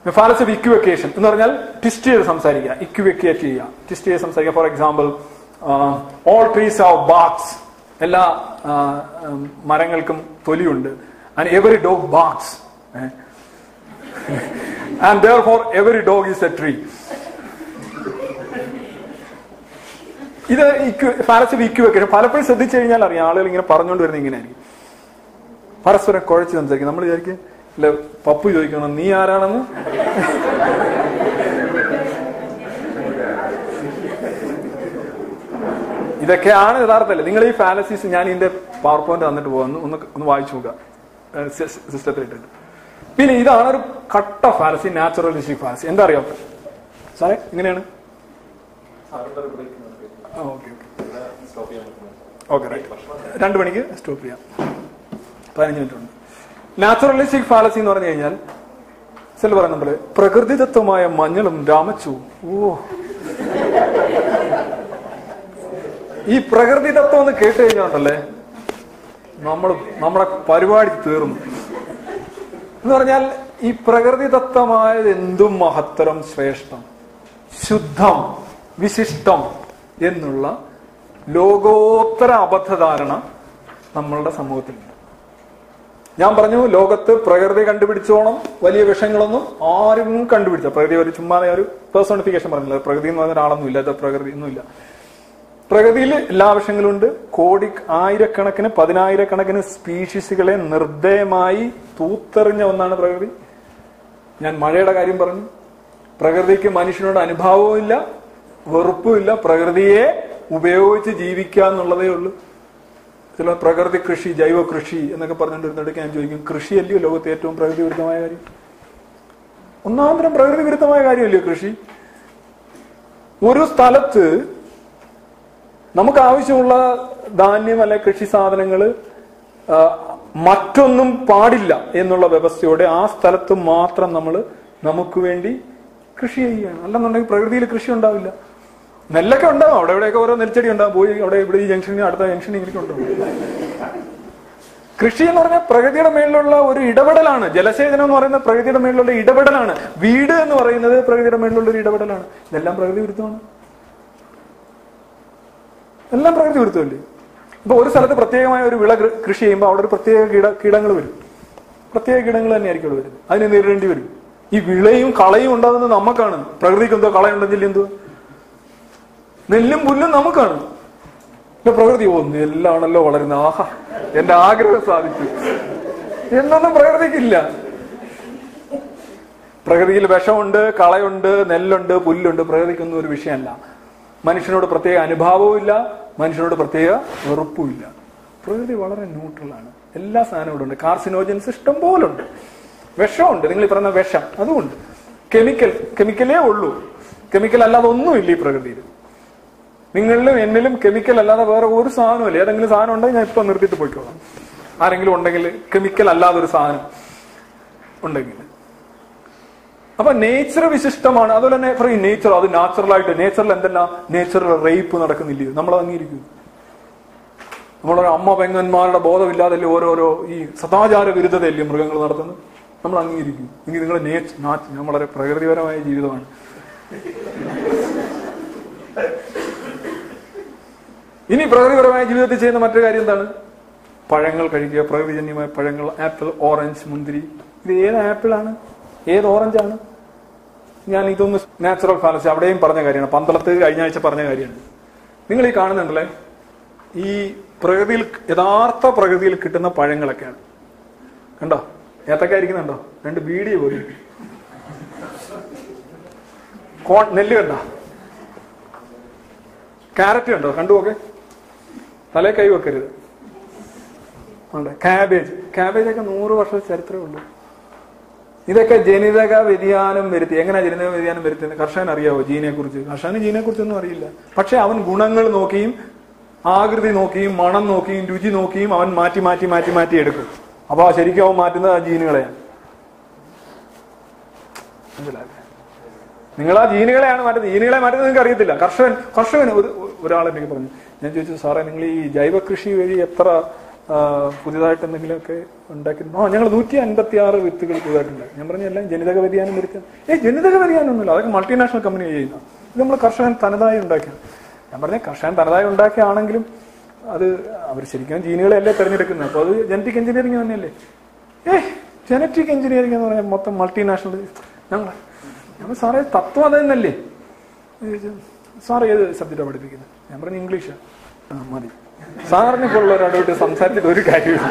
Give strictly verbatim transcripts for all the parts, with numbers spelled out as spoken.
Fallacy of ഇക്വിവക്കേഷൻ എന്ന് പറഞ്ഞാൽ twist ചെയ്ത് സംസാരിക്കുക, ഇക്വിവക്കേറ്റ് ചെയ്യുക, ട്വിസ്റ്റ് ചെയ്ത് സംസാരിക്കുക. For example, all trees have barks, എല്ലാ മരങ്ങൾക്കും തൊലിയുണ്ട്. And every dog barks and therefore every dog is a tree. ഇത് ഫാലസി ഓഫ് ഇക്വിവക്കേഷൻ. പലപ്പോഴും ശ്രദ്ധിച്ചു കഴിഞ്ഞാൽ അറിയാം, ആളുകൾ ഇങ്ങനെ പറഞ്ഞുകൊണ്ട് വരുന്നത് ഇങ്ങനെയായിരിക്കും, പരസ്പരം കുഴച്ച് സംസാരിക്കും. നമ്മൾ വിചാരിക്കും അല്ലെ, പപ്പു ചോദിക്കണം നീ ആരാണെന്ന്. ഇതൊക്കെയാണ് യഥാർത്ഥമല്ലേ. നിങ്ങൾ ഈ ഫാലസീസ് ഞാൻ ഇതിന്റെ പവർ പോയിന്റ് തന്നിട്ട് പോകുന്നു, ഒന്ന് ഒന്ന് വായിച്ചു നോക്കുക സിസ്റ്റത്തിലിട്ടിട്ട്. പിന്നെ ഇതാണ് ഒരു കട്ട ഫാലസി, നാച്ചുറലിസ്റ്റിക് ഫാലസി. എന്താ അറിയാം സാറേ, ഇങ്ങനെയാണ്. ഓക്കെ ഓക്കെ റൈറ്റ്, രണ്ടു മണിക്ക് സ്റ്റോപ്പ് ചെയ്യാം, പതിനഞ്ച് മിനിറ്റ് ഉണ്ട്. നാച്ചുറലിസ്റ്റിക് ഫാലസി എന്ന് പറഞ്ഞു കഴിഞ്ഞാൽ ചില പറയുന്നുണ്ടല്ലേ, പ്രകൃതിദത്തമായ മഞ്ഞളും രാമച്ചുവും. ഓ, ഈ പ്രകൃതിദത്തം എന്ന് കേട്ട് കഴിഞ്ഞോണ്ടല്ലേ നമ്മൾ നമ്മുടെ പരിപാടി തീർന്നു എന്ന് പറഞ്ഞാൽ, ഈ പ്രകൃതിദത്തമായത് എന്തും മഹത്തരം, ശ്രേഷ്ഠം, ശുദ്ധം, വിശിഷ്ടം എന്നുള്ള ലോകോത്തര അബദ്ധധാരണ നമ്മളുടെ സമൂഹത്തിലുണ്ട്. ഞാൻ പറഞ്ഞു, ലോകത്ത് പ്രകൃതി കണ്ടുപിടിച്ചോണം വലിയ വിഷയങ്ങളൊന്നും ആരും കണ്ടുപിടിച്ച, പ്രകൃതി ഒരു ചുമ്മാ ഒരു പേഴ്സോണിഫിക്കേഷൻ പറഞ്ഞില്ല, പ്രകൃതി എന്ന് പറഞ്ഞ ഒരാളൊന്നും ഇല്ല, പ്രകൃതി ഒന്നുമില്ല. പ്രകൃതിയിൽ എല്ലാ വിഷയങ്ങളും ഉണ്ട്. കോടി ആയിരക്കണക്കിന് പതിനായിരക്കണക്കിന് സ്പീഷീസുകളെ നിർദ്ദയമായി തൂത്തെറിഞ്ഞ ഒന്നാണ് പ്രകൃതി. ഞാൻ മഴയുടെ കാര്യം പറഞ്ഞു. പ്രകൃതിക്ക് മനുഷ്യനോട് അനുഭാവവും ഇല്ല, വെറുപ്പുമില്ല. പ്രകൃതിയെ ഉപയോഗിച്ച് ജീവിക്കുക എന്നുള്ളതേ ഉള്ളൂ. ചില പ്രകൃതി കൃഷി, ജൈവ കൃഷി എന്നൊക്കെ പറഞ്ഞുകൊണ്ടിരുന്നിടയ്ക്ക് ഞാൻ ചോദിക്കും, കൃഷിയല്ലയോ ലോകത്തെ ഏറ്റവും പ്രകൃതി വിരുദ്ധമായ കാര്യം? ഒന്നാന്തരം പ്രകൃതി വിരുദ്ധമായ കാര്യമല്ലയോ കൃഷി? ഒരു സ്ഥലത്ത് നമുക്ക് ആവശ്യമുള്ള ധാന്യം അല്ലെ കൃഷി സാധനങ്ങള് മറ്റൊന്നും പാടില്ല എന്നുള്ള വ്യവസ്ഥയോടെ ആ സ്ഥലത്ത് മാത്രം നമ്മൾ നമുക്ക് വേണ്ടി കൃഷി ചെയ്യുകയാണ്. അല്ലെന്നുണ്ടെങ്കിൽ പ്രകൃതിയിൽ കൃഷി ഉണ്ടാവില്ല. നെല്ലൊക്കെ ഉണ്ടാവും, അവിടെ എവിടെയൊക്കെ ഓരോ നെൽച്ചെടി ഉണ്ടാവും, പോയി അവിടെ ഇവിടെ ഈ ജംഗ്ഷനിൽ അടുത്ത ജംഗ്ഷനിൽ ഇങ്ങനെ ഉണ്ടാവും. കൃഷി എന്ന് പറഞ്ഞാൽ പ്രകൃതിയുടെ മേളിലുള്ള ഒരു ഇടപെടലാണ്. ജലസേചനം എന്ന് പറയുന്നത് പ്രകൃതിയുടെ മേളിലുള്ള ഇടപെടലാണ്. വീട് എന്ന് പറയുന്നത് പ്രകൃതിയുടെ മേളിലുള്ള ഒരു ഇടപെടലാണ്. ഇതെല്ലാം പ്രകൃതി വിരുദ്ധമാണ്. എല്ലാം പ്രകൃതി വിരുദ്ധമല്ലേ? ഇപ്പൊ ഒരു സ്ഥലത്ത് പ്രത്യേകമായ ഒരു വിള കൃഷി ചെയ്യുമ്പോൾ അവിടെ ഒരു പ്രത്യേക കീട കീടങ്ങൾ വരും. പ്രത്യേക കീടങ്ങൾ തന്നെയായിരിക്കും അവിടെ വരുന്നത്. അതിനെ നേരിടേണ്ടി വരും. ഈ വിളയും കളയും ഉണ്ടാകുന്നത് നമുക്കാണ്. പ്രകൃതിക്ക് എന്തോ കളയുണ്ടെങ്കിൽ എന്തോ, നെല്ലും പുല്ലും നമുക്കാണ്. പ്രകൃതി ഓ നെല്ലാണല്ലോ വളരുന്നത്, ആഹാ എന്റെ ആഗ്രഹം സാധിച്ചു എന്നൊന്നും പ്രകൃതിക്കില്ല. പ്രകൃതിയിൽ വിഷമുണ്ട്, കളയുണ്ട്, നെല്ലുണ്ട്, പുല്ലുണ്ട്. പ്രകൃതിക്കൊന്നും ഒരു വിഷയമല്ല. മനുഷ്യനോട് പ്രത്യേക അനുഭാവവും ഇല്ല, മനുഷ്യനോട് പ്രത്യേക വെറുപ്പും ഇല്ല. പ്രകൃതി വളരെ ന്യൂട്രലാണ്. എല്ലാ സാധനവും ഉണ്ട്. കാർസിനോജൻസ് ഇഷ്ടം പോലുണ്ട്. വിഷമുണ്ട്, നിങ്ങൾ ഈ പറയുന്ന വിഷം അതുമുണ്ട്. കെമിക്കൽ കെമിക്കലേ ഉള്ളൂ. കെമിക്കൽ അല്ലാതെ ഒന്നുമില്ല ഈ പ്രകൃതിയിൽ. നിങ്ങളിലും എന്നിലും കെമിക്കൽ അല്ലാതെ വേറെ ഒരു സാധനമില്ല. ഏതെങ്കിലും സാധനം ഉണ്ടെങ്കിൽ ഞാൻ ഇപ്പൊ നിർത്തിയിട്ട് പോയിക്കോളാം. ആരെങ്കിലും ഉണ്ടെങ്കിൽ കെമിക്കൽ അല്ലാതെ ഒരു സാധനം ഉണ്ടെങ്കിൽ. അപ്പൊ നേച്ചർ വിശിഷ്ടമാണ്. അതുപോലെ തന്നെ പറയും നേച്ചർ അത് നാച്ചുറലായിട്ട്. നേച്ചറിൽ എന്തെല്ലാം നേച്ചറിൽ റേപ്പ് നടക്കുന്നില്ലയോ? നമ്മൾ അംഗീകരിക്കും. നമ്മളൊരു അമ്മ പെങ്ങന്മാരുടെ ബോധമില്ലാതല്ലേ ഓരോരോ ഈ സദാചാര വിരുദ്ധതയല്ലേ മൃഗങ്ങൾ നടത്തുന്നത്? നമ്മൾ അംഗീകരിക്കും. എങ്കിൽ നിങ്ങളുടെ നേച്ചർ ഞാൻ വളരെ പ്രകൃതിപരമായ ജീവിതമാണ്. ഇനി പ്രകൃതിപരമായ ജീവിതത്തിൽ ചെയ്യുന്ന മറ്റൊരു കാര്യം എന്താണ്? പഴങ്ങൾ കഴിക്കുക. പ്രകൃതിജന്യമായ പഴങ്ങൾ, ആപ്പിൾ, ഓറഞ്ച്, മുന്തിരി. ഇത് ഏത് ആപ്പിളാണ്, ഏത് ഓറഞ്ചാണ്? ഞാൻ ഇതൊന്ന് നാച്ചുറൽ ഫാലസി അവിടെയും പറഞ്ഞ കാര്യമാണ്. പന്തളത്ത് കഴിഞ്ഞ ആഴ്ച പറഞ്ഞ കാര്യമാണ്. നിങ്ങൾ ഈ കാണുന്നുണ്ടല്ലേ, ഈ പ്രകൃതിയിൽ യഥാർത്ഥ പ്രകൃതിയിൽ കിട്ടുന്ന പഴങ്ങളൊക്കെയാണ്. കണ്ടോ? ഏത്തക്ക ഇരിക്കുന്നുണ്ടോ? രണ്ട് ബീഡിയെ പോയി. കോൺ നെല്ല് കണ്ടോ? ക്യാരറ്റ് കണ്ടോ? കണ്ടുപോക്കെ. തലേ കൈ വെക്കരുത്. കാബേജ് കാബേജ് ഒക്കെ നൂറ് വർഷ ചരിത്രമേ ഉള്ളൂ. ഇതൊക്കെ ജനിതക വ്യതിയാനം വരുത്തി. എങ്ങനെയാ ജനിതക വ്യതിയാനം വരുത്തുന്നത്? കർഷകൻ അറിയാവോ ജീനെ കുറിച്ച്? കർഷകന് ജീനെ കുറിച്ചൊന്നും അറിയില്ല. പക്ഷെ അവൻ ഗുണങ്ങൾ നോക്കിയും ആകൃതി നോക്കിയും മണം നോക്കിയും രുചി നോക്കിയും അവൻ മാറ്റി മാറ്റി മാറ്റി മാറ്റി എടുക്കും. അപ്പൊ ശരിക്കും അവൻ മാറ്റുന്നത് ആ ജീനുകളെയാണ്. മനസ്സിലായി? നിങ്ങൾ ആ ജീനുകളെയാണ് മാറ്റുന്നത്. ജീനുകളെ മാറ്റുന്നത് നിങ്ങൾക്ക് അറിയത്തില്ല. കർഷകൻ കർഷകൻ ഒരു ഒരാളെനിക്ക് പറഞ്ഞു. ഞാൻ ചോദിച്ചു, സാറേ നിങ്ങൾ ഈ ജൈവ കൃഷി വഴി എത്ര പുതിയതായിട്ട് എന്തെങ്കിലുമൊക്കെ ഉണ്ടാക്കിയിരുന്നു. ആ ഞങ്ങൾ നൂറ്റി അൻപത്തി ആറ് വിത്തുകൾ പുതുതായിട്ടുണ്ട്. ഞാൻ പറഞ്ഞ എല്ലാം ജനിതക വ്യതിയാനം വരുത്തുക. ഏയ് ജനിതക വ്യതിയാനം ഒന്നുമില്ല, അതൊക്കെ മൾട്ടിനാഷണൽ കമ്പനി ചെയ്യുന്ന. ഇത് നമ്മൾ കർഷകൻ തനതായി ഉണ്ടാക്കിയാണ്. ഞാൻ പറഞ്ഞ കർഷകൻ തനതായി ഉണ്ടാക്കിയാണെങ്കിലും അത് അവർ ശരിക്കും ജീനുകളെയല്ലേ തിരഞ്ഞെടുക്കുന്നത്. അപ്പോൾ അത് ജനറ്റിക് എഞ്ചിനീയറിംഗ് തന്നെയല്ലേ. ഏഹ് ജനറ്റിക് എഞ്ചിനീയറിംഗ് എന്ന് പറഞ്ഞാൽ മൊത്തം മൾട്ടിനാഷണൽ. ഞങ്ങൾ ഞങ്ങൾ സാറേ തത്വം അത് തന്നെയല്ലേ. സാർ ഏത് സബ്ജക്റ്റാണ് പഠിപ്പിക്കുന്നത്? ഞാൻ പറഞ്ഞ ഇംഗ്ലീഷാണ്. ആ മതി. സാറിനെ പോലുള്ള ഒരാളോട്ട് സംസാരിച്ചിട്ട് ഒരു കാര്യമില്ല.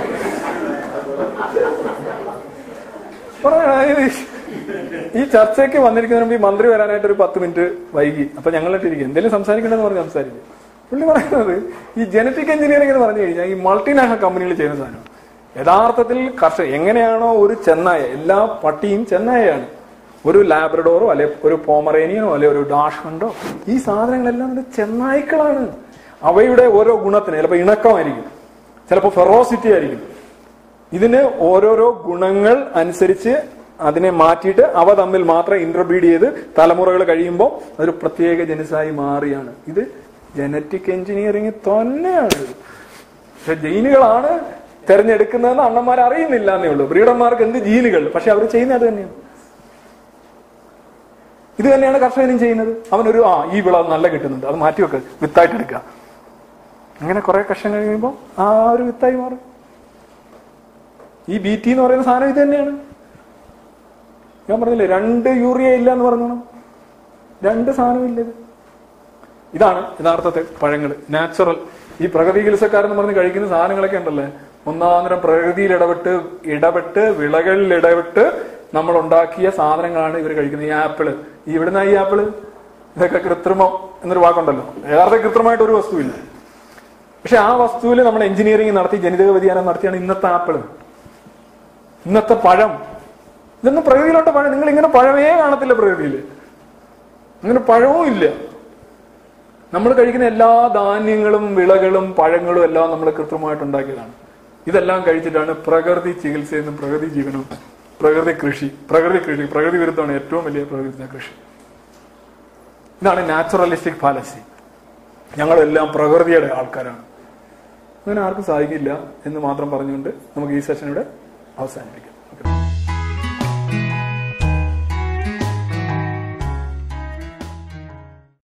ഈ ചർച്ചയ്ക്ക് വന്നിരിക്കുന്നതിന് മുമ്പ് ഈ മന്ത്രി വരാനായിട്ട് ഒരു പത്ത് മിനിറ്റ് വൈകി. അപ്പൊ ഞങ്ങളിട്ടിരിക്കും എന്തെങ്കിലും സംസാരിക്കണമെന്ന് പറഞ്ഞ് സംസാരിക്കും. പുള്ളി പറയുന്നത് ഈ ജനറ്റിക് എഞ്ചിനീയറിംഗ് എന്ന് പറഞ്ഞു കഴിഞ്ഞാൽ ഈ മൾട്ടിനാഷണൽ കമ്പനികൾ ചെയ്യുന്ന സാധനം. യഥാർത്ഥത്തിൽ കർഷക എങ്ങനെയാണോ ഒരു ചെന്നായ, എല്ലാ പട്ടിയും ചെന്നായയാണ്, ഒരു ലാബ്രഡോറോ അല്ലെ ഒരു പോമറേനിയനോ അല്ലെ ഒരു ഡാഷ്മണ്ടോ, ഈ സാധനങ്ങളെല്ലാം ചെന്നായ്ക്കളാണ്. അവയുടെ ഓരോ ഗുണത്തിന് ചിലപ്പോൾ ഇണക്കമായിരിക്കും, ചിലപ്പോൾ ഫെറോസിറ്റി ആയിരിക്കും. ഇതിന് ഓരോരോ ഗുണങ്ങൾ അനുസരിച്ച് അതിനെ മാറ്റിയിട്ട് അവ തമ്മിൽ മാത്രം ഇന്റർബ്രീഡ് ചെയ്ത് തലമുറകൾ കഴിയുമ്പോൾ അതൊരു പ്രത്യേക ജനുസായി മാറിയാണ്. ഇത് ജനറ്റിക് എഞ്ചിനീയറിംഗ് തന്നെയാണ്. പക്ഷെ ജീനുകളാണ് തെരഞ്ഞെടുക്കുന്നതെന്ന് അണ്ണന്മാർ അറിയുന്നില്ല എന്നേ ഉള്ളൂ. ബ്രീഡർമാർക്ക് എന്ത് ജീനുകൾ, പക്ഷെ അവർ ചെയ്യുന്നത് അത് തന്നെയാണ്. ഇത് തന്നെയാണ് കർഷകനും ചെയ്യുന്നത്. അവനൊരു ആ ഈ വിള നല്ല കിട്ടുന്നുണ്ട്, അത് മാറ്റിവെക്കുക, വിത്തായിട്ട് എടുക്കുക. അങ്ങനെ കുറെ കർഷകൻ കഴിയുമ്പോൾ ആ ഒരു വിത്തായി മാറും. ഈ ബി ടി എന്ന് പറയുന്ന സാധനം ഇത് തന്നെയാണ്. ഞാൻ പറഞ്ഞില്ലേ രണ്ട് യൂറിയ ഇല്ല എന്ന് പറഞ്ഞു, രണ്ട് സാധനവും ഇല്ല. ഇത് ഇതാണ് യഥാർത്ഥത്തെ പഴങ്ങൾ, നാച്ചുറൽ. ഈ പ്രകൃതി ചികിത്സക്കാരെന്ന് പറഞ്ഞ് കഴിക്കുന്ന സാധനങ്ങളൊക്കെ ഉണ്ടല്ലേ, ഒന്നാന്തരം പ്രകൃതിയിൽ ഇടപെട്ട് ഇടപെട്ട് വിളകളിൽ ഇടപെട്ട് നമ്മൾ ഉണ്ടാക്കിയ സാധനങ്ങളാണ് ഇവർ കഴിക്കുന്നത്. ഈ ആപ്പിള്, ഈ ഇവിടുന്ന ഈ ആപ്പിള്, ഇതൊക്കെ കൃത്രിമം എന്നൊരു വാക്കുണ്ടല്ലോ. യഥാർത്ഥ കൃത്രിമമായിട്ട് ഒരു വസ്തുവില്ല. പക്ഷെ ആ വസ്തുവിൽ നമ്മൾ എഞ്ചിനീയറിംഗ് നടത്തി ജനിതക വ്യതിയാനം നടത്തിയാണ് ഇന്നത്തെ ആപ്പിള്, ഇന്നത്തെ പഴം. ഇതൊന്നും പ്രകൃതിയിലോട്ട് പഴം, നിങ്ങൾ ഇങ്ങനെ പഴമേ കാണത്തില്ല പ്രകൃതിയിൽ. അങ്ങനെ പഴവും ഇല്ല. നമ്മൾ കഴിക്കുന്ന എല്ലാ ധാന്യങ്ങളും വിളകളും പഴങ്ങളും എല്ലാം നമ്മൾ കൃത്രിമമായിട്ട് ഉണ്ടാക്കിയതാണ്. ഇതെല്ലാം കഴിച്ചിട്ടാണ് പ്രകൃതി ചികിത്സയെന്നും പ്രകൃതി ജീവനും പ്രകൃതി കൃഷി പ്രകൃതി കൃഷി പ്രകൃതി വിരുദ്ധമാണ് ഏറ്റവും വലിയ പ്രകൃതി കൃഷി. ഇതാണ് നാച്ചുറലിസ്റ്റിക് ഫാലസി. ഞങ്ങളെല്ലാം പ്രകൃതിയുടെ ആൾക്കാരാണ്. അങ്ങനെ ആർക്കും സാധിക്കില്ല എന്ന് മാത്രം പറഞ്ഞുകൊണ്ട് നമുക്ക് ഈ സെഷൻ ഇവിടെ അവസാനിപ്പിക്കാം.